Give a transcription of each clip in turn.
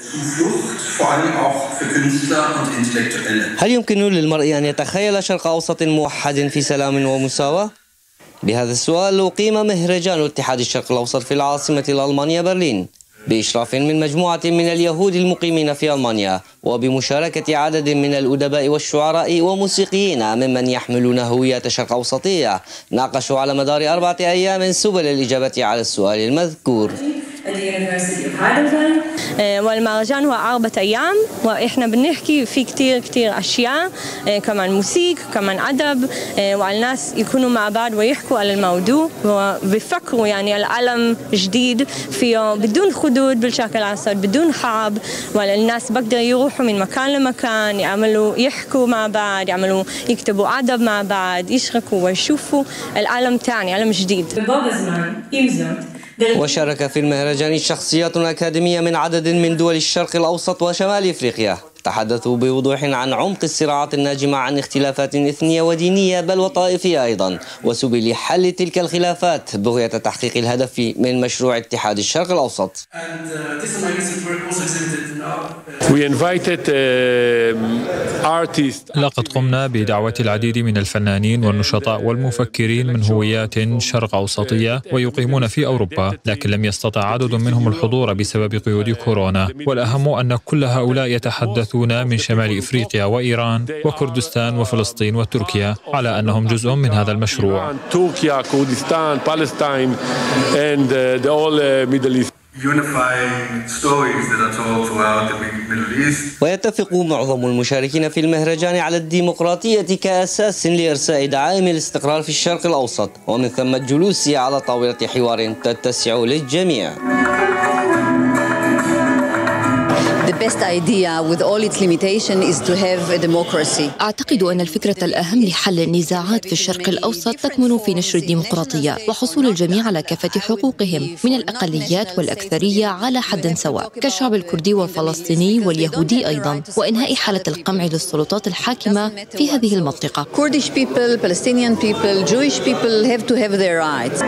هل يمكن للمرء أن يتخيل شرق أوسط موحد في سلام ومساواة؟ بهذا السؤال أقيم مهرجان اتحاد الشرق الأوسط في العاصمة الألمانية برلين بإشراف من مجموعة من اليهود المقيمين في ألمانيا، وبمشاركة عدد من الأدباء والشعراء وموسيقيين ممن يحملون هوية شرق أوسطية. ناقشوا على مدار 4 أيام سبل الإجابة على السؤال المذكور. والمهرجان هو 4 أيام، وإحنا بنحكي في كتير أشياء، كمان موسيقى، كمان أدب، والناس يكونوا مع بعض ويحكوا على الموضوع وبيفكروا يعني العالم جديد فيه بدون حدود بالشرق الأوسط، بدون حرب، والناس بقدر يروحوا من مكان لمكان، يحكوا مع بعض، يكتبوا أدب مع بعض، يشاركوا ويشوفوا العالم تاني، عالم جديد. وشارك في المهرجان شخصيات أكاديمية من عدد من دول الشرق الأوسط وشمال إفريقيا، تحدثوا بوضوح عن عمق الصراعات الناجمة عن اختلافات إثنية ودينية بل وطائفية أيضا، وسبل حل تلك الخلافات بغية تحقيق الهدف من مشروع اتحاد الشرق الأوسط. لقد قمنا بدعوة العديد من الفنانين والنشطاء والمفكرين من هويات شرق أوسطية ويقيمون في أوروبا، لكن لم يستطع عدد منهم الحضور بسبب قيود كورونا، والأهم أن كل هؤلاء يتحدثون من شمال إفريقيا وإيران وكردستان وفلسطين وتركيا على أنهم جزء من هذا المشروع. تركيا، كردستان، فلسطين and the whole Middle East. ويتفق معظم المشاركين في المهرجان على الديمقراطية كأساس لإرساء دعائم الاستقرار في الشرق الأوسط، ومن ثم الجلوس على طاولة حوار تتسع للجميع. أعتقد أن الفكرة الأهم لحل النزاعات في الشرق الأوسط تكمن في نشر الديمقراطية وحصول الجميع على كافة حقوقهم من الأقليات والأكثرية على حد سواء كالشعب الكردي والفلسطيني واليهودي أيضا، وإنهاء حالة القمع للسلطات الحاكمة في هذه المنطقة. Kurdish people, Palestinian people, Jewish people have to have their rights.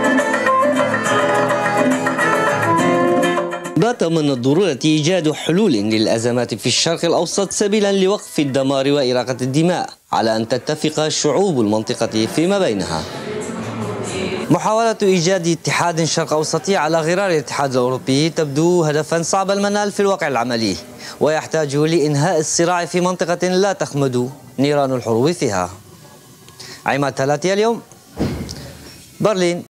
بات من الضرورة إيجاد حلول للأزمات في الشرق الأوسط سبيلا لوقف الدمار وإراقة الدماء، على أن تتفق شعوب المنطقة فيما بينها. محاولة إيجاد اتحاد شرق أوسطي على غرار الاتحاد الأوروبي تبدو هدفا صعب المنال في الواقع العملي، ويحتاج لإنهاء الصراع في منطقة لا تخمد نيران الحروب فيها. عماد تلاتي، اليوم، برلين.